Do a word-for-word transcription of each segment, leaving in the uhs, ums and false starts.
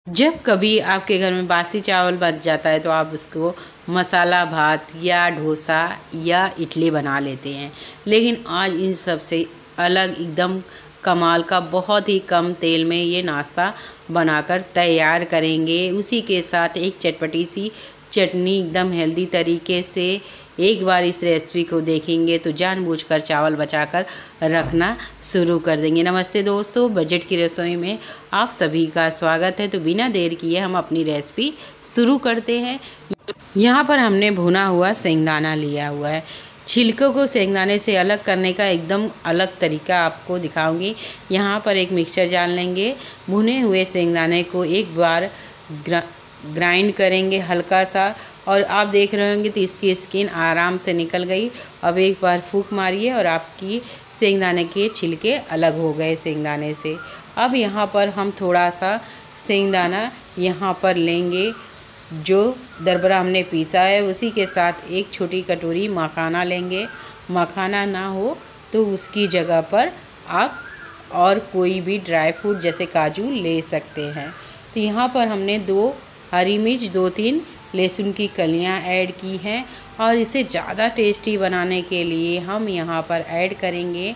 जब कभी आपके घर में बासी चावल बच जाता है तो आप उसको मसाला भात या डोसा या इडली बना लेते हैं, लेकिन आज इन सब से अलग एकदम कमाल का बहुत ही कम तेल में ये नाश्ता बनाकर तैयार करेंगे। उसी के साथ एक चटपटी सी चटनी एकदम हेल्दी तरीके से। एक बार इस रेसिपी को देखेंगे तो जानबूझकर चावल बचाकर रखना शुरू कर देंगे। नमस्ते दोस्तों, बजट की रसोई में आप सभी का स्वागत है। तो बिना देर किए हम अपनी रेसिपी शुरू करते हैं। यहाँ पर हमने भुना हुआ सेंगदाना लिया हुआ है। छिलकों को सेंगदाने से अलग करने का एकदम अलग तरीका आपको दिखाऊंगी। यहाँ पर एक मिक्सचर जान लेंगे। भुने हुए सेंगदाने को एक बार ग्रा ग्राइंड करेंगे हल्का सा, और आप देख रहे होंगे तो इसकी स्किन आराम से निकल गई। अब एक बार फूंक मारिए और आपकी सेंगदाने के छिलके अलग हो गए सेंगदाने से। अब यहाँ पर हम थोड़ा सा सेंगदाना यहाँ पर लेंगे, जो दरबरा हमने पीसा है, उसी के साथ एक छोटी कटोरी मखाना लेंगे। मखाना ना हो तो उसकी जगह पर आप और कोई भी ड्राई फ्रूट जैसे काजू ले सकते हैं। तो यहाँ पर हमने दो हरी मिर्च, दो तीन लहसुन की कलियां ऐड की हैं, और इसे ज़्यादा टेस्टी बनाने के लिए हम यहाँ पर ऐड करेंगे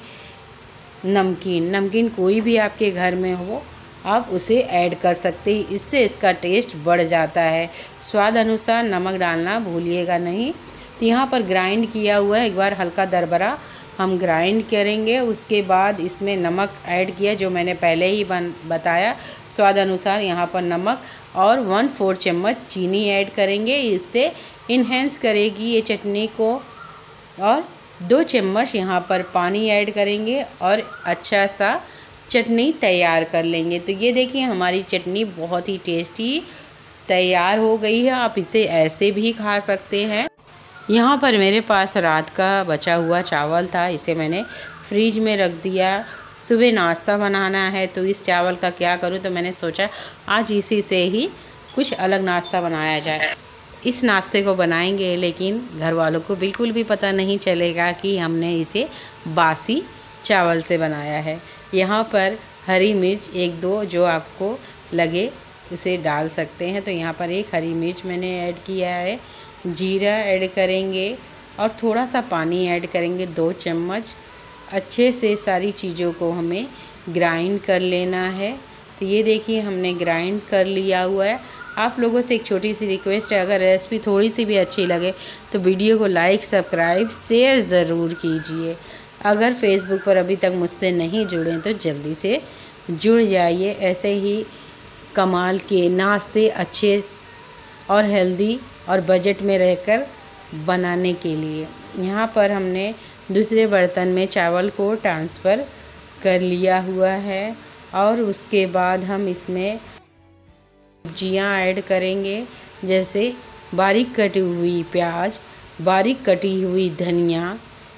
नमकीन। नमकीन कोई भी आपके घर में हो आप उसे ऐड कर सकते हैं, इससे इसका टेस्ट बढ़ जाता है। स्वाद अनुसार नमक डालना भूलिएगा नहीं। तो यहाँ पर ग्राइंड किया हुआ है, एक बार हल्का दरबरा हम ग्राइंड करेंगे। उसके बाद इसमें नमक ऐड किया जो मैंने पहले ही बन बताया। स्वाद अनुसार यहाँ पर नमक और वन फोर चम्मच चीनी ऐड करेंगे, इससे इन्हेंस करेगी ये चटनी को। और दो चम्मच यहाँ पर पानी ऐड करेंगे और अच्छा सा चटनी तैयार कर लेंगे। तो ये देखिए हमारी चटनी बहुत ही टेस्टी तैयार हो गई है। आप इसे ऐसे भी खा सकते हैं। यहाँ पर मेरे पास रात का बचा हुआ चावल था, इसे मैंने फ्रिज में रख दिया। सुबह नाश्ता बनाना है तो इस चावल का क्या करूँ, तो मैंने सोचा आज इसी से ही कुछ अलग नाश्ता बनाया जाए। इस नाश्ते को बनाएंगे लेकिन घर वालों को बिल्कुल भी पता नहीं चलेगा कि हमने इसे बासी चावल से बनाया है। यहाँ पर हरी मिर्च एक दो जो आपको लगे उसे डाल सकते हैं। तो यहाँ पर एक हरी मिर्च मैंने ऐड किया है। जीरा ऐड करेंगे और थोड़ा सा पानी ऐड करेंगे, दो चम्मच। अच्छे से सारी चीज़ों को हमें ग्राइंड कर लेना है। तो ये देखिए हमने ग्राइंड कर लिया हुआ है। आप लोगों से एक छोटी सी रिक्वेस्ट है, अगर रेसिपी थोड़ी सी भी अच्छी लगे तो वीडियो को लाइक, सब्सक्राइब, शेयर ज़रूर कीजिए। अगर फेसबुक पर अभी तक मुझसे नहीं जुड़े तो जल्दी से जुड़ जाइए, ऐसे ही कमाल के नाश्ते अच्छे और हेल्दी और बजट में रहकर बनाने के लिए। यहाँ पर हमने दूसरे बर्तन में चावल को ट्रांसफ़र कर लिया हुआ है, और उसके बाद हम इसमें सब्जियाँ ऐड करेंगे, जैसे बारीक कटी हुई प्याज, बारीक कटी हुई धनिया।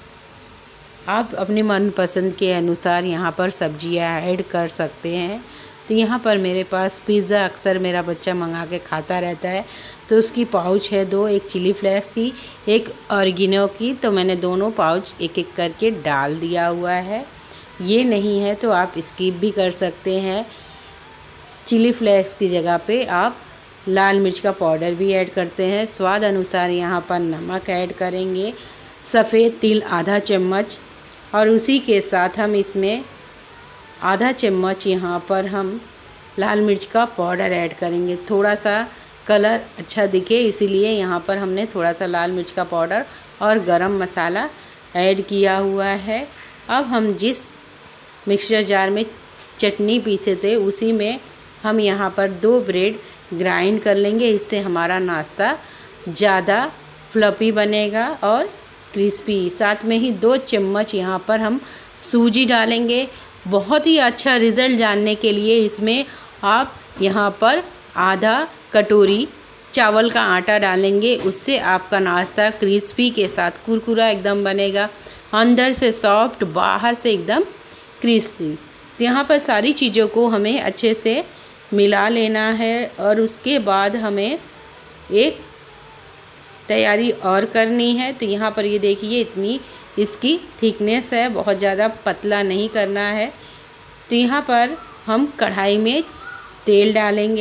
आप अपने मनपसंद के अनुसार यहाँ पर सब्जियाँ ऐड कर सकते हैं। तो यहाँ पर मेरे पास पिज़्ज़ा अक्सर मेरा बच्चा मंगा के खाता रहता है, तो उसकी पाउच है दो, एक चिली फ्लेक्स की, एक ऑरिगेनो की। तो मैंने दोनों पाउच एक एक करके डाल दिया हुआ है। ये नहीं है तो आप स्किप भी कर सकते हैं। चिली फ्लेक्स की जगह पे आप लाल मिर्च का पाउडर भी ऐड करते हैं। स्वाद अनुसार यहाँ पर नमक ऐड करेंगे, सफ़ेद तिल आधा चम्मच, और उसी के साथ हम इसमें आधा चम्मच यहाँ पर हम लाल मिर्च का पाउडर ऐड करेंगे। थोड़ा सा कलर अच्छा दिखे इसीलिए यहाँ पर हमने थोड़ा सा लाल मिर्च का पाउडर और गरम मसाला ऐड किया हुआ है। अब हम जिस मिक्सचर जार में चटनी पीसे थे उसी में हम यहाँ पर दो ब्रेड ग्राइंड कर लेंगे, इससे हमारा नाश्ता ज़्यादा फ्लफ़ी बनेगा और क्रिस्पी। साथ में ही दो चम्मच यहाँ पर हम सूजी डालेंगे। बहुत ही अच्छा रिज़ल्ट जानने के लिए इसमें आप यहाँ पर आधा कटोरी चावल का आटा डालेंगे, उससे आपका नाश्ता क्रिस्पी के साथ कुरकुरा एकदम बनेगा, अंदर से सॉफ्ट, बाहर से एकदम क्रिस्पी। तो यहाँ पर सारी चीज़ों को हमें अच्छे से मिला लेना है, और उसके बाद हमें एक तैयारी और करनी है। तो यहाँ पर ये देखिए इतनी इसकी थिकनेस है, बहुत ज़्यादा पतला नहीं करना है। तो यहाँ पर हम कढ़ाई में तेल डालेंगे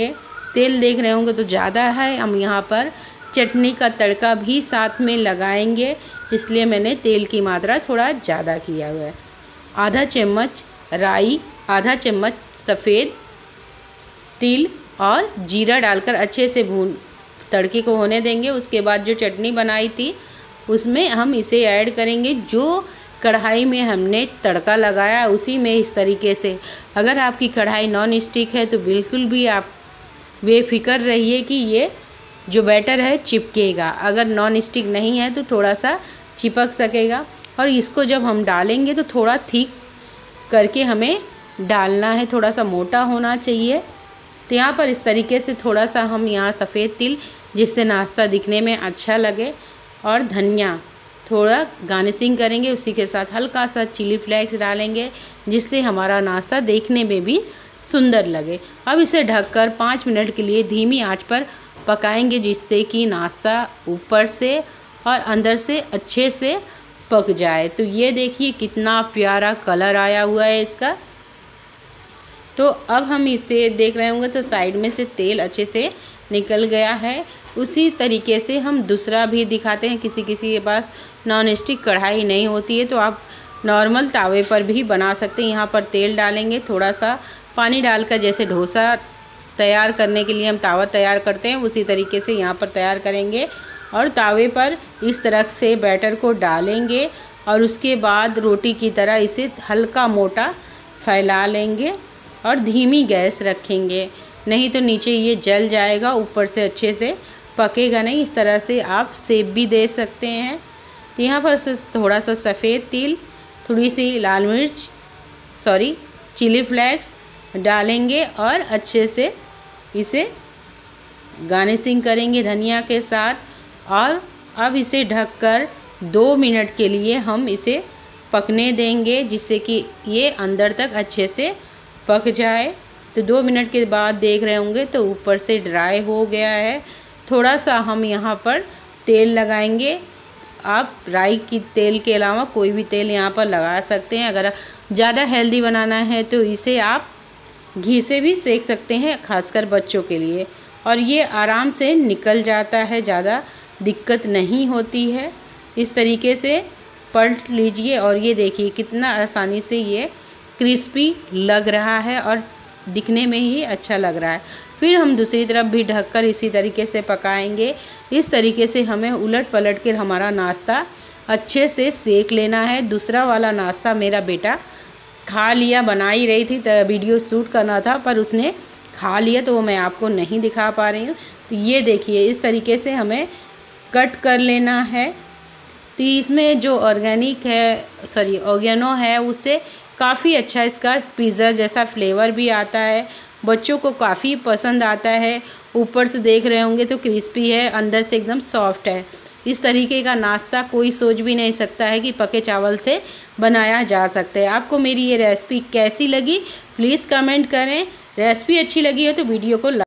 तेल देख रहे होंगे तो ज़्यादा है। हम यहाँ पर चटनी का तड़का भी साथ में लगाएंगे, इसलिए मैंने तेल की मात्रा थोड़ा ज़्यादा किया हुआ है। आधा चम्मच राई, आधा चम्मच सफ़ेद तिल और जीरा डालकर अच्छे से भून तड़के को होने देंगे। उसके बाद जो चटनी बनाई थी उसमें हम इसे ऐड करेंगे। जो कढ़ाई में हमने तड़का लगाया उसी में इस तरीके से, अगर आपकी कढ़ाई नॉन स्टिक है तो बिल्कुल भी आप बेफिक्र रहिए कि ये जो बैटर है चिपकेगा। अगर नॉन स्टिक नहीं है तो थोड़ा सा चिपक सकेगा। और इसको जब हम डालेंगे तो थोड़ा थिक करके हमें डालना है, थोड़ा सा मोटा होना चाहिए। तो यहाँ पर इस तरीके से थोड़ा सा हम यहाँ सफ़ेद तिल, जिससे नाश्ता दिखने में अच्छा लगे, और धनिया थोड़ा गार्निशिंग करेंगे। उसी के साथ हल्का सा चिली फ्लेक्स डालेंगे, जिससे हमारा नाश्ता देखने में भी सुंदर लगे। अब इसे ढककर पाँच मिनट के लिए धीमी आंच पर पकाएंगे, जिससे कि नाश्ता ऊपर से और अंदर से अच्छे से पक जाए। तो ये देखिए कितना प्यारा कलर आया हुआ है इसका। तो अब हम इसे देख रहे होंगे तो साइड में से तेल अच्छे से निकल गया है। उसी तरीके से हम दूसरा भी दिखाते हैं। किसी किसी के पास नॉन स्टिक कढ़ाई नहीं होती है तो आप नॉर्मल तावे पर भी बना सकते हैं। यहाँ पर तेल डालेंगे, थोड़ा सा पानी डालकर, जैसे डोसा तैयार करने के लिए हम तावा तैयार करते हैं उसी तरीके से यहाँ पर तैयार करेंगे। और तावे पर इस तरह से बैटर को डालेंगे और उसके बाद रोटी की तरह इसे हल्का मोटा फैला लेंगे और धीमी गैस रखेंगे, नहीं तो नीचे ये जल जाएगा, ऊपर से अच्छे से पकेगा नहीं। इस तरह से आप सेब भी दे सकते हैं। तो यहाँ पर थोड़ा सा सफ़ेद तिल, थोड़ी सी लाल मिर्च, सॉरी चिली फ्लेक्स डालेंगे और अच्छे से इसे गार्निशिंग करेंगे धनिया के साथ। और अब इसे ढककर दो मिनट के लिए हम इसे पकने देंगे, जिससे कि ये अंदर तक अच्छे से पक जाए। तो दो मिनट के बाद देख रहे होंगे तो ऊपर से ड्राई हो गया है। थोड़ा सा हम यहाँ पर तेल लगाएंगे। आप राई की तेल के अलावा कोई भी तेल यहाँ पर लगा सकते हैं। अगर ज़्यादा हेल्दी बनाना है तो इसे आप घी से भी सेक सकते हैं, खासकर बच्चों के लिए। और ये आराम से निकल जाता है, ज़्यादा दिक्कत नहीं होती है। इस तरीके से पलट लीजिए और ये देखिए कितना आसानी से ये क्रिस्पी लग रहा है और दिखने में ही अच्छा लग रहा है। फिर हम दूसरी तरफ भी ढककर इसी तरीके से पकाएंगे। इस तरीके से हमें उलट पलट कर हमारा नाश्ता अच्छे से सेक लेना है। दूसरा वाला नाश्ता मेरा बेटा खा लिया, बना ही रही थी तो वीडियो शूट करना था पर उसने खा लिया, तो वो मैं आपको नहीं दिखा पा रही हूँ। तो ये देखिए इस तरीके से हमें कट कर लेना है। तो इसमें जो ऑर्गेनिक है, सॉरी ऑर्गेनो है, उससे काफ़ी अच्छा इसका पिज़्ज़ा जैसा फ्लेवर भी आता है। बच्चों को काफ़ी पसंद आता है। ऊपर से देख रहे होंगे तो क्रिस्पी है, अंदर से एकदम सॉफ्ट है। इस तरीके का नाश्ता कोई सोच भी नहीं सकता है कि पके चावल से बनाया जा सकता है। आपको मेरी ये रेसिपी कैसी लगी प्लीज़ कमेंट करें। रेसिपी अच्छी लगी हो तो वीडियो को